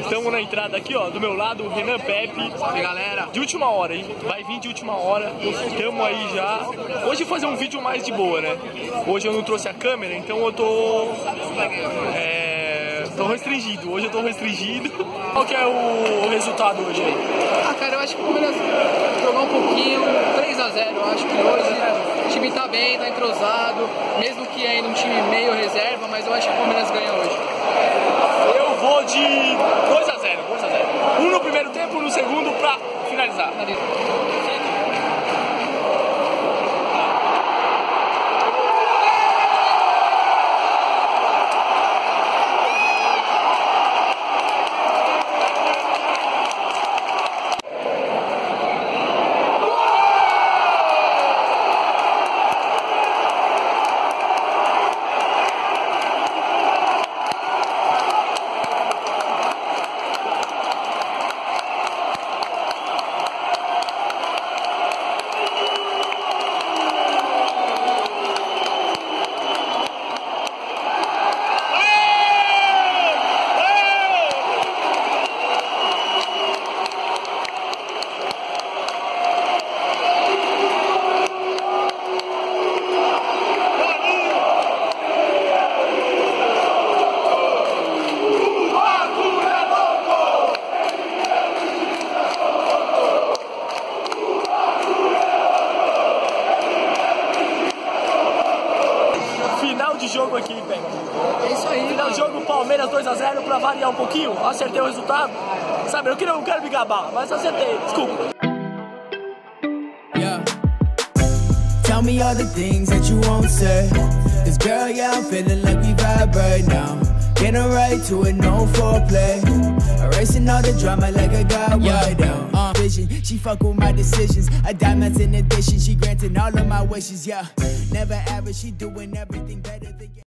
Estamos na entrada aqui, ó, do meu lado, o Renan Pepe. E galera, de última hora, hein? Vai vir de última hora. Estamos aí já. Hoje eu vou fazer um vídeo mais de boa, né? Hoje eu não trouxe a câmera, então eu tô restringido. Hoje eu tô restringido. Qual que é o resultado hoje aí? Ah, cara, eu acho que o Palmeiras jogou um pouquinho, 3 a 0. Eu acho que hoje o time tá bem, tá entrosado. Mesmo que ainda um time meio reserva, mas eu acho que o Palmeiras ganha hoje. Eu vou de 2 a 0. Um no primeiro tempo, no segundo pra finalizar. Jogo aqui, pega. É isso aí. Final do jogo, Palmeiras 2 a 0 pra variar um pouquinho. Acertei o resultado. Sabe, eu não quero me gabar, mas acertei. Desculpa. Yeah. Tell me all the things that you won't say. 'Cause girl, yeah, I'm feeling like we vibe right now. Getting right to it, no foreplay. Erasing all the drama like I got right down. Vision, she fuck with my decisions. A diamond's in addition, she granting all of my wishes, yeah. Never average, she doing everything better than